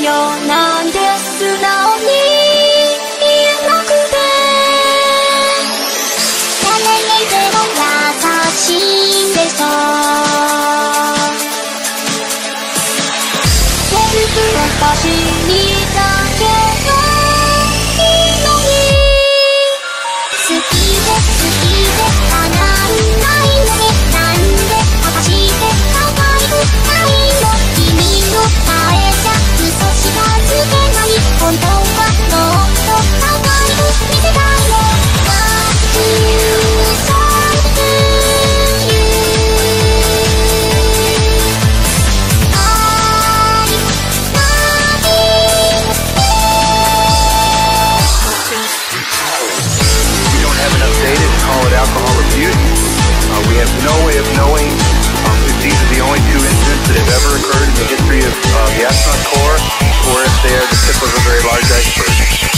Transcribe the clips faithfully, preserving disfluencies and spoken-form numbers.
よなんて素直に言えなくて、誰にでも優しいでしょ。セルフを欲しいだけどいいのに、好きで好きで叶わないのに、なんで果たして可愛くないの。君の前じゃ嘘しかつけない、本当はもっと可愛く見せたいの。 Alcohol abuse. Uh, we have no way of knowing um, if these are the only two incidents that have ever occurred in the history of uh, the astronaut corps, or if they are the tip of a very large iceberg.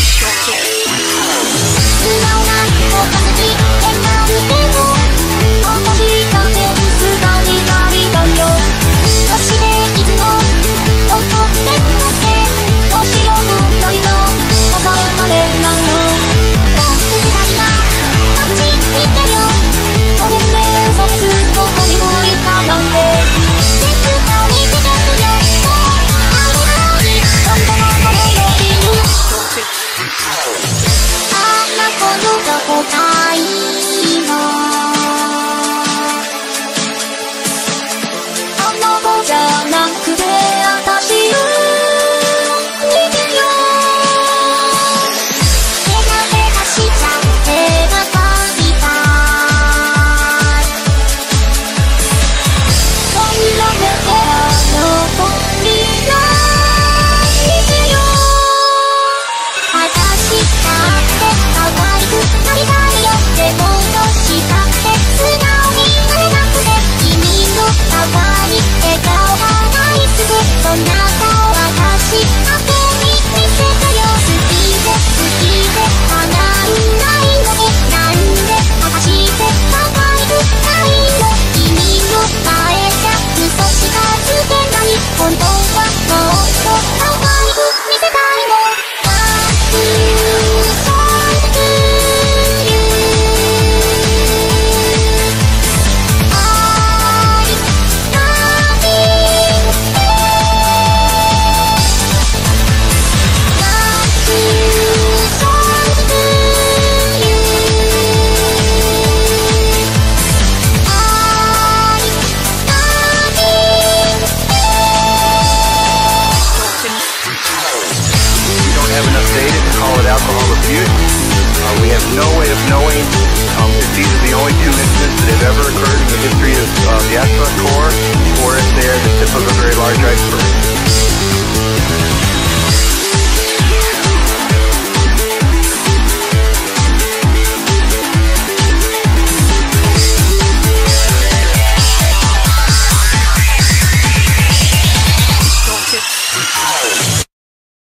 Alcohol abuse. Uh, we have no way of knowing um, if these are the only two incidents that have ever occurred in the history of uh, the astronaut corps, or if they are the tip of a very large iceberg.